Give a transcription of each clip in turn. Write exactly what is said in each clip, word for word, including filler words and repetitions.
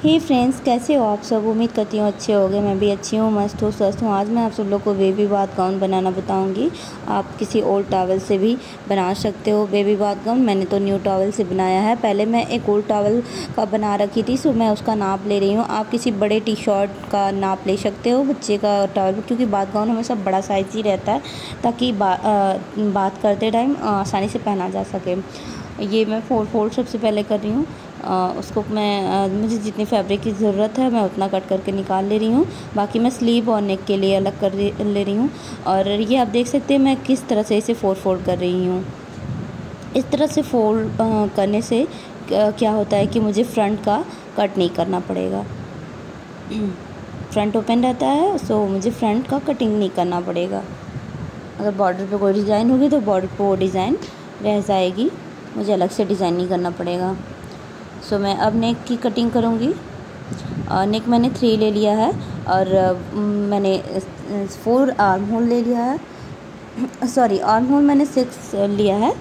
हे friends, कैसे हो आप सब। उम्मीद करती हूँ अच्छे होगे। मैं भी अच्छी हूँ, मस्त हूँ, स्वस्थ हूँ। आज मैं आप सब लोग को बेबी बाथ गाउन बनाना बताऊँगी। आप किसी ओल्ड टॉवल से भी बना सकते हो बेबी बाथ गाउन। मैंने तो न्यू टॉवल से बनाया है। पहले मैं एक ओल्ड टॉवल का बना रखी थी, सो मैं उसका नाप ले रही हूँ। आप किसी बड़े टी शर्ट का नाप ले सकते हो, बच्चे का टॉवल, क्योंकि बाथ गाउन हमेशा बड़ा साइज़ ही रहता है, ताकि बा, बात करते टाइम आसानी से पहना जा सके। ये मैं फोर फोल्ड सबसे पहले कर रही हूँ। उसको मैं आ, मुझे जितनी फैब्रिक की ज़रूरत है मैं उतना कट करके निकाल ले रही हूँ। बाकी मैं स्लीव और नेक के लिए अलग कर ले रही हूँ। और ये आप देख सकते हैं मैं किस तरह से इसे फोर फोल्ड कर रही हूँ। इस तरह से फोल्ड करने से क्या होता है कि मुझे फ्रंट का कट नहीं करना पड़ेगा। फ्रंट ओपन रहता है, सो मुझे फ्रंट का कटिंग नहीं करना पड़ेगा। अगर बॉर्डर पे कोई डिज़ाइन होगी तो बॉर्डर पे वो डिज़ाइन रह जाएगी, मुझे अलग से डिज़ाइन नहीं करना पड़ेगा। सो मैं अब नेक की कटिंग करूँगी। नेक मैंने थ्री ले लिया है और मैंने फोर आर्म होल ले लिया है। सॉरी, आर्म होल मैंने सिक्स लिया है।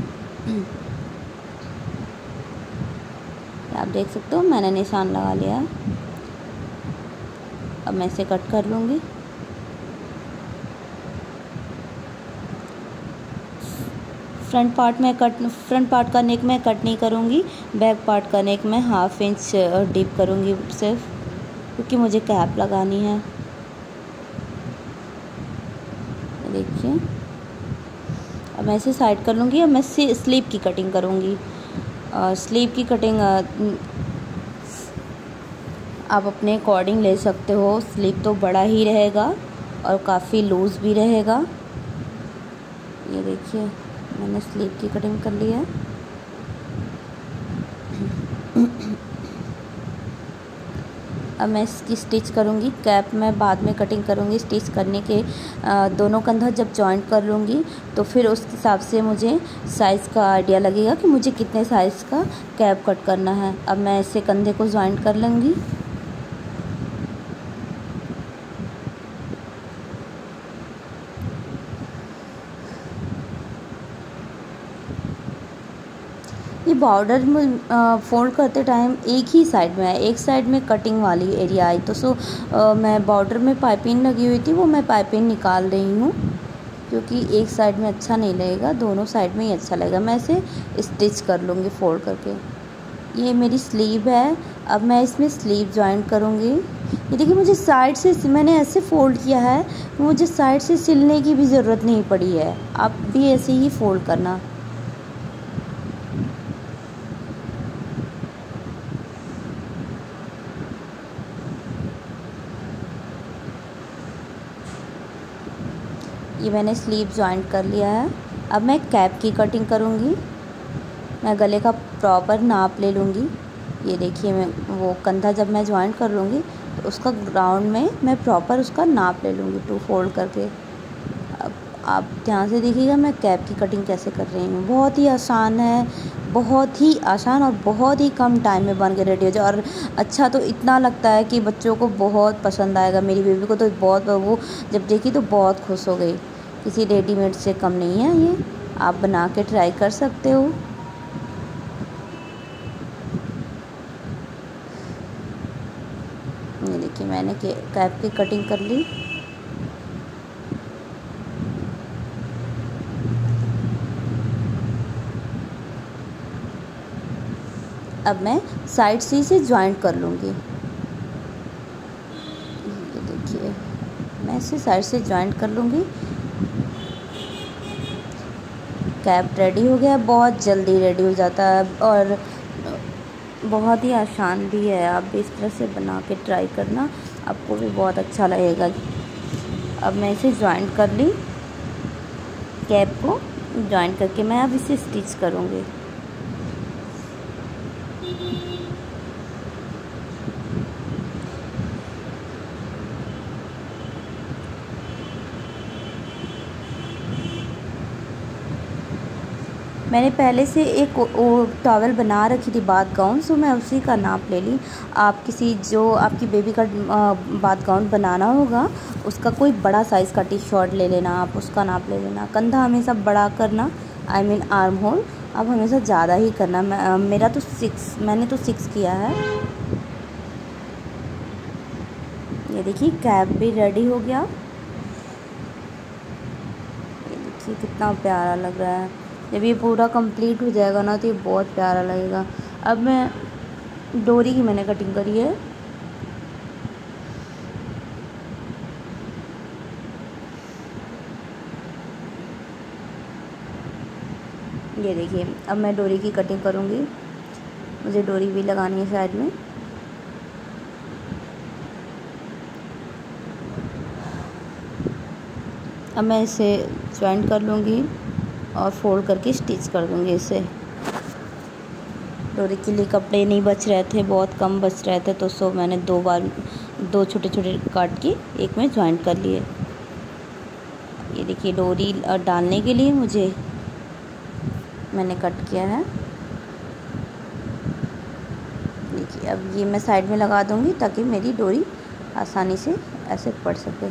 आप देख सकते हो मैंने निशान लगा लिया है। अब मैं इसे कट कर लूँगी। फ्रंट पार्ट में कट फ्रंट पार्ट का नेक मैं कट नहीं करूँगी। बैक पार्ट का नेक मैं हाफ इंच डीप करूँगी सिर्फ, क्योंकि मुझे कैप लगानी है। देखिए, अब मैं इसे साइड कर लूँगी। अब मैं स्लीव की कटिंग करूँगी। स्लीव की कटिंग आप अपने अकॉर्डिंग ले सकते हो। स्लीव तो बड़ा ही रहेगा और काफ़ी लूज़ भी रहेगा। ये देखिए, मैंने स्लीव की कटिंग कर ली है। अब मैं इसकी स्टिच करूँगी। कैप मैं बाद में कटिंग करूँगी। स्टिच करने के आ, दोनों कंधा जब जॉइंट कर लूँगी तो फिर उस हिसाब से मुझे साइज़ का आइडिया लगेगा कि मुझे कितने साइज़ का कैप कट करना है। अब मैं इसे कंधे को जॉइंट कर लूँगी। ये बॉर्डर में फोल्ड करते टाइम एक ही साइड में है, एक साइड में कटिंग वाली एरिया आई, तो सो आ, मैं बॉर्डर में पाइपिंग लगी हुई थी, वो मैं पाइपिंग निकाल रही हूँ, क्योंकि एक साइड में अच्छा नहीं लगेगा, दोनों साइड में ही अच्छा लगेगा। मैं इसे स्टिच कर लूँगी फोल्ड करके। ये मेरी स्लीव है। अब मैं इसमें स्लीव जॉइंट करूँगी। ये देखिए, मुझे साइड से मैंने ऐसे फोल्ड किया है, मुझे साइड से सिलने की भी ज़रूरत नहीं पड़ी है। आप भी ऐसे ही फोल्ड करना। ये मैंने स्लीव जॉइंट कर लिया है। अब मैं कैप की कटिंग करूँगी। मैं गले का प्रॉपर नाप ले लूँगी। ये देखिए, मैं वो कंधा जब मैं जॉइंट कर लूँगी तो उसका ग्राउंड में मैं प्रॉपर उसका नाप ले लूँगी, टू फोल्ड करके। अब आप ध्यान से देखिएगा मैं कैप की कटिंग कैसे कर रही हूँ। बहुत ही आसान है, बहुत ही आसान और बहुत ही कम टाइम में बन के रेडी हो जाए। और अच्छा तो इतना लगता है कि बच्चों को बहुत पसंद आएगा। मेरी बेबी को तो बहुत, वो जब देखी तो बहुत खुश हो गई। किसी रेडीमेड से कम नहीं है, ये आप बना के ट्राई कर सकते हो। ये देखिए, मैंने कैप की कटिंग कर ली। अब मैं साइड से इसे ज्वाइंट कर लूँगी। ये देखिए, मैं इसे साइड से ज्वाइंट कर लूँगी। कैप रेडी हो गया। बहुत जल्दी रेडी हो जाता है और बहुत ही आसान भी है। आप भी इस तरह से बना के ट्राई करना, आपको भी बहुत अच्छा लगेगा। अब मैं इसे ज्वाइंट कर ली। कैप को ज्वाइंट करके मैं अब इसे स्टिच करूँगी। मैंने पहले से एक टॉवल बना रखी थी बाथ गाउन, सो मैं उसी का नाप ले ली। आप किसी जो आपकी बेबी का बाथ गाउन बनाना होगा उसका कोई बड़ा साइज़ का टी शर्ट ले लेना, आप उसका नाप ले लेना। कंधा हमेशा बड़ा करना, आई मीन आर्म होल अब हमेशा ज़्यादा ही करना। मैं, मेरा तो सिक्स मैंने तो सिक्स किया है। ये देखिए कैप भी रेडी हो गया। ये देखिए कितना प्यारा लग रहा है। जब ये पूरा कंप्लीट हो जाएगा ना तो ये बहुत प्यारा लगेगा। अब मैं डोरी की मैंने कटिंग करी है। ये देखिए अब मैं डोरी की कटिंग करूँगी। मुझे डोरी भी लगानी है साइड में। अब मैं इसे ज्वाइंट कर लूँगी और फोल्ड करके स्टिच कर दूँगी इसे। डोरी के लिए कपड़े नहीं बच रहे थे, बहुत कम बच रहे थे, तो सो मैंने दो बार दो छोटे छोटे काट के एक में ज्वाइंट कर लिए। ये देखिए डोरी डालने के लिए मुझे मैंने कट किया है। देखिए अब ये मैं साइड में लगा दूँगी ताकि मेरी डोरी आसानी से ऐसे पड़ सके।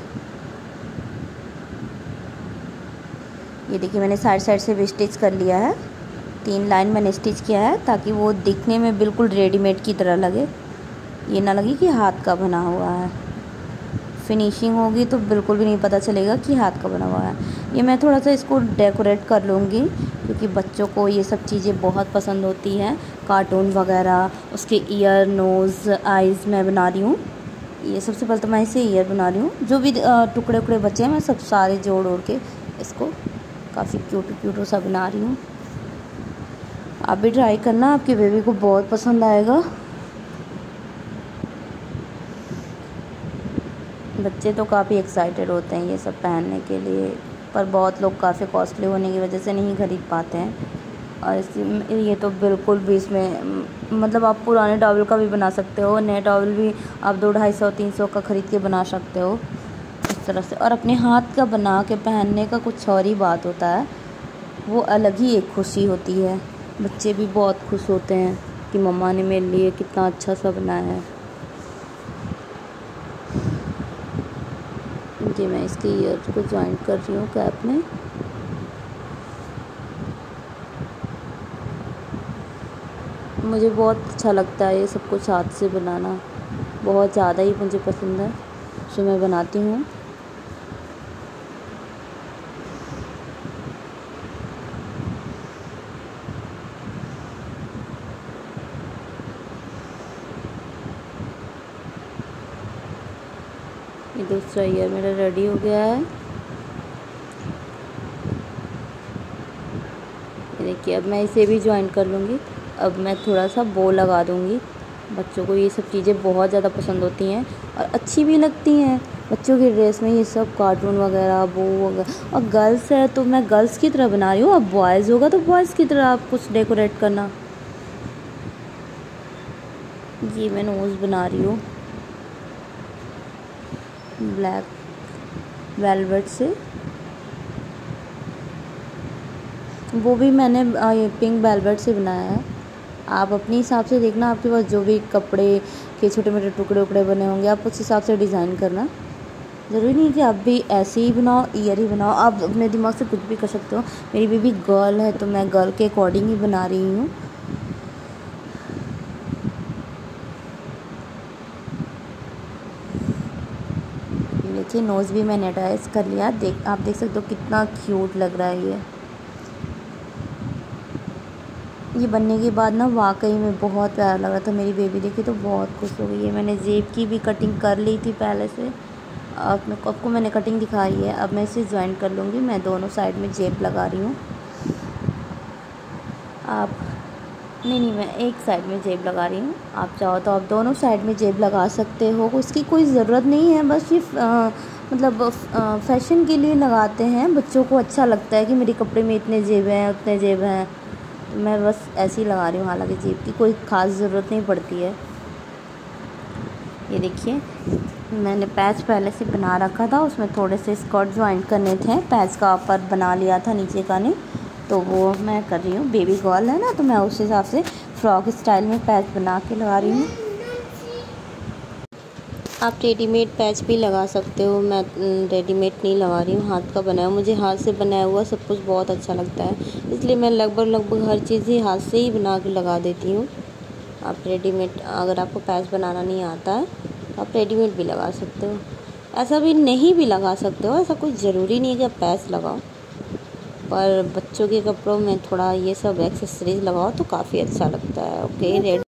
ये देखिए मैंने साइड साइड से भी स्टिच कर लिया है। तीन लाइन मैंने स्टिच किया है ताकि वो दिखने में बिल्कुल रेडीमेड की तरह लगे, ये ना लगे कि हाथ का बना हुआ है। फिनिशिंग होगी तो बिल्कुल भी नहीं पता चलेगा कि हाथ का बना हुआ है। ये मैं थोड़ा सा इसको डेकोरेट कर लूँगी क्योंकि बच्चों को ये सब चीज़ें बहुत पसंद होती हैं। कार्टून वगैरह, उसके ईयर, नोज़, आइज़ मैं बना रही हूँ। ये सबसे पहले तो मैं इसे ईयर बना रही हूँ। जो भी टुकड़े उकड़े बचे हैं मैं सब सारे जोड़ ओड़ के इसको काफ़ी क्यूट क्यूट सा बना रही हूँ। आप भी ट्राई करना, आपके बेबी को बहुत पसंद आएगा। बच्चे तो काफ़ी एक्साइटेड होते हैं ये सब पहनने के लिए, पर बहुत लोग काफ़ी कॉस्टली होने की वजह से नहीं ख़रीद पाते हैं। और इस ये तो बिल्कुल भी इसमें मतलब आप पुराने टॉवल का भी बना सकते हो, नए टॉवल भी आप दो ढाई सौ तीन सौ का ख़रीद के बना सकते हो इस तरह से। और अपने हाथ का बना के पहनने का कुछ और ही बात होता है, वो अलग ही एक खुशी होती है। बच्चे भी बहुत खुश होते हैं कि मम्मा ने मेरे लिए कितना अच्छा सा बनाया है। जी मैं इसके ईयर को ज्वाइंट कर रही हूँ कैप में। मुझे बहुत अच्छा लगता है ये सब कुछ हाथ से बनाना, बहुत ज़्यादा ही मुझे पसंद है, जो मैं बनाती हूँ। ये दूसरा ईयर मेरा रेडी हो गया है। ये देखिए अब मैं इसे भी ज्वाइन कर लूँगी। अब मैं थोड़ा सा बो लगा दूँगी। बच्चों को ये सब चीज़ें बहुत ज़्यादा पसंद होती हैं और अच्छी भी लगती हैं। बच्चों की ड्रेस में ये सब कार्टून वगैरह, बो वगैरह। और गर्ल्स है तो मैं गर्ल्स की तरह बना रही हूँ, अब बॉयज़ होगा तो बॉयज़ की तरह आप कुछ डेकोरेट करना। ये मैं नोज़ बना रही हूँ ब्लैक वेलवेट से। वो भी मैंने ये पिंक वेलवेट से बनाया है। आप अपने हिसाब से देखना, आपके पास जो भी कपड़े के छोटे मोटे टुकड़े उकड़े बने होंगे आप उस हिसाब से डिज़ाइन करना। ज़रूरी नहीं कि आप भी ऐसे ही बनाओ, ईयर ही बनाओ, आप अपने दिमाग से कुछ भी कर सकते हो। मेरी बेबी गर्ल है तो मैं गर्ल के अकॉर्डिंग ही बना रही हूँ। देखिए नोज़ भी मैंने अटैच कर लिया। देख आप देख सकते हो कितना क्यूट लग रहा है ये ये बनने के बाद ना वाकई में बहुत प्यारा लग रहा था। मेरी बेबी देखी तो बहुत खुश हो गई है। मैंने जेब की भी कटिंग कर ली थी पहले से, अब मैं आपको मैंने कटिंग दिखाई है। अब मैं इसे ज्वाइन कर लूँगी। मैं दोनों साइड में जेब लगा रही हूँ। आप नहीं नहीं मैं एक साइड में जेब लगा रही हूँ। आप चाहो तो आप दोनों साइड में जेब लगा सकते हो, उसकी कोई ज़रूरत नहीं है। बस ये आ, मतलब फैशन के लिए लगाते हैं। बच्चों को अच्छा लगता है कि मेरे कपड़े में इतने जेब हैं उतने जेब हैं, तो मैं बस ऐसे ही लगा रही हूँ। हालांकि जेब की कोई ख़ास ज़रूरत नहीं पड़ती है। ये देखिए मैंने पैच पहले से बना रखा था, उसमें थोड़े से स्कर्ट ज्वाइंट करने थे। पैच का ऊपर बना लिया था, नीचे का नहीं, तो वो मैं कर रही हूँ। बेबी गर्ल है ना तो मैं उस हिसाब से फ्रॉक स्टाइल में पैच बना के लगा रही हूँ। आप रेडीमेड पैच भी लगा सकते हो, मैं रेडीमेड नहीं लगा रही हूँ, हाथ का बनाया हुआ। मुझे हाथ से बनाया हुआ सब कुछ बहुत अच्छा लगता है, इसलिए मैं लगभग लगभग हर चीज़ ही हाथ से ही बना के लगा देती हूँ। आप रेडीमेड अगर आपको पैच बनाना नहीं आता है आप रेडीमेड भी लगा सकते हो, ऐसा भी नहीं भी लगा सकते हो, ऐसा कुछ ज़रूरी नहीं है कि आप पैच लगाओ। पर बच्चों के कपड़ों में थोड़ा ये सब एक्सेसरीज लगाओ तो काफ़ी अच्छा लगता है। Okay, red